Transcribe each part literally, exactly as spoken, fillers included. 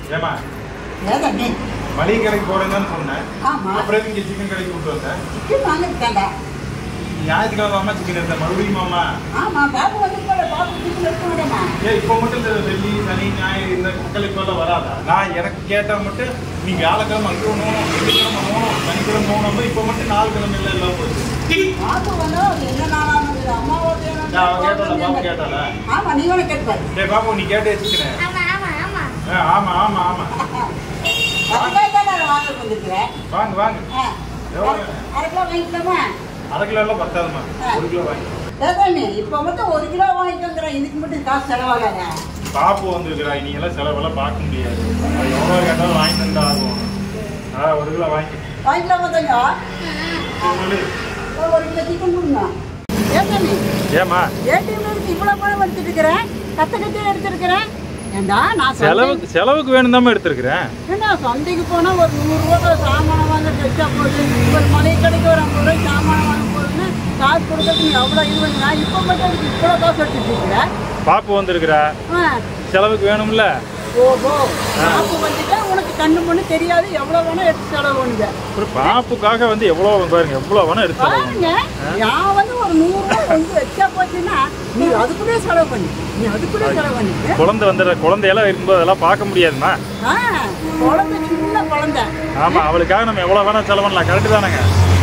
ஏமா ஏதானே மளிகை கடைக்கு போறேன்னு சொன்னேன். ஆமா. அப்புறம் இங்க சிக்கன் கடைக்கு கூட்டு வந்தேன். சிக்கன் வாங்கிட்டாங்க. ஞாயிற்றுக்கிழமை அம்மா சிக்கன் எடுத்தேன். மறுபடியும் மாமா. ஆமா பாபு வந்துட்டால பாபு சிக்கன் எடுத்து வரமா. ஏ இப்போ மட்டும் இந்த வெள்ளி சனி ஞாயிறு இந்த மக்களுக்கு எல்லாம் வராதா? நான் எனக்கு கேட்டா மட்டும் நீ வியாழக்கிழமை அங்கே போகணும், வெள்ளிக்கிழமை போகணும், சனிக்கிழமை போகணும். இப்போ மட்டும் நாலு கிழமை இல்லை எல்லாம் போச்சு. பாபு வந்து என்ன நாளானது அம்மாவோட கேட்டால பாபு கேட்டால. ஆமா நீ வேணா கேட்பாரு. ஏ பாபு நீ கேட்டே சிக்கன். ஆமா ஆமா ஆமா. ஆமா ஆமா ஆமா. அதுக்காக தான் நான் வாங்க வந்திருக்கிறேன். வாங்க வாங்க. அரை கிலோ வாங்கிக்கலாமா? அரை கிலோ எல்லாம் பத்தாதுமா, ஒரு கிலோ வாங்கி. ஏதானே இப்போ மட்டும் ஒரு கிலோ வாங்கிக்கோங்கிறேன். இதுக்கு மட்டும் காசு செலவாகாத. பாப்பு வந்துருக்குறா, நீங்க எல்லாம் செலவெல்லாம் பார்க்க முடியாது. அது எவ்வளோ கேட்டாலும் வாங்கி தந்தா ஆகும். ஆ ஒரு கிலோ வாங்கி வாங்கிக்கலாமா தங்க? சொல்லு. ஒரு கிலோ சிக்கன் கொடுங்க. ஏதானே ஏமா ஏடிஎம்ல இவ்வளோ பணம் எடுத்துட்டு இருக்கிறேன், கத்த கத்தையும் எடுத்துருக்கிறேன். ஏண்டா நான் செலவுக்கு செலவுக்கு வேணும் தான் எடுத்துருக்கிறேன். ஏன்னா சந்தைக்கு போனால் ஒரு நூறுரூவா சாமானம் வாங்க தைச்சா போகுது, ஒரு மளிகை கடைக்கு ஒரு ஐம்பது ரூபாய் சாமானம் வாங்க போகுதுன்னு காசு கொடுக்கறதுக்கு நீ எவ்வளோ இது பண்ணா இப்போ மட்டும் அதுக்கு இவ்வளோ காசு எடுத்துட்டு இருக்கிற. பாப்பு வந்துருக்குறா, செலவுக்கு வேணும்ல. ஓஹோ பாப்பு வந்துட்டா உனக்கு கண்ணு மண்ணு தெரியாது, எவ்வளோ வேணா எடுத்து செலவு பண்ணுங்க. ஒரு பாப்புக்காக வந்து எவ்வளோ பாருங்க, எவ்வளோ வேணா எடுத்து பாருங்க. நான் வந்து ஒரு நூறுரூவா வந்து வச்சா போச்சுன்னா நீ அதுக்குள்ளே செலவு பண்ணி நீ அதுக்குள்ளே செலவு பண்ணி குழந்தை வந்துடுற குழந்தையெல்லாம் இருக்கும்போது அதெல்லாம் பார்க்க முடியாதுமா. ஆ குழந்தை சின்ன குழந்தை. ஆமாம், அவளுக்காக நம்ம எவ்வளோ வேணா செலவு பண்ணலாம். கரெக்டு தானேங்க?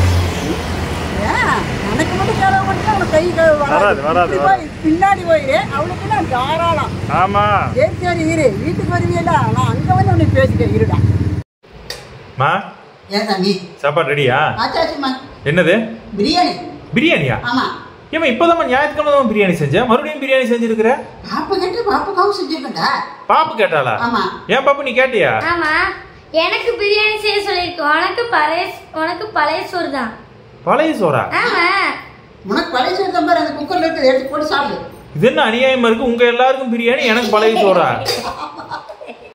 எனக்கு மட்டும் செலவு பண்ணிட்டு அவனுக்கு கை வராது வராது பின்னாடி போயிடு. அவளுக்கு நான் தாராளம். ஆமா சரி சரி இரு, வீட்டுக்கு வருவீங்களா? நான் அங்க வந்து உனக்கு பேசிட்டேன். இருடா மா. ஏன் தம்பி சாப்பாடு ரெடியா? ஆச்சாச்சுமா. என்னது? பிரியாணி. பிரியாணியா? ஆமா. ஏமா இப்போதான் ஞாயிற்றுக்கிழமை தான் பிரியாணி செஞ்சேன், மறுபடியும் பிரியாணி செஞ்சிருக்கிற? பாப்பா கேட்டு பாப்பாக்காவும் செஞ்சிருக்கா? பாப்பு கேட்டாளா? ஆமா. ஏன் பாப்பு நீ கேட்டியா? ஆமா, எனக்கு பிரியாணி செய்ய சொல்லிருக்கு. உனக்கு பழைய உனக்கு பழைய சோறு தான். பழைய சோறா? ஆமா. உனக்கு பழைய சோறு தான் பாரு, அந்த குக்கர்ல இருக்கு, எடுத்து போட்டு சாப்பிடு. இது என்ன அநியாயமா இருக்கு? உங்க எல்லாருக்கும் பிரியாணி, எனக்கு பழைய சோறா?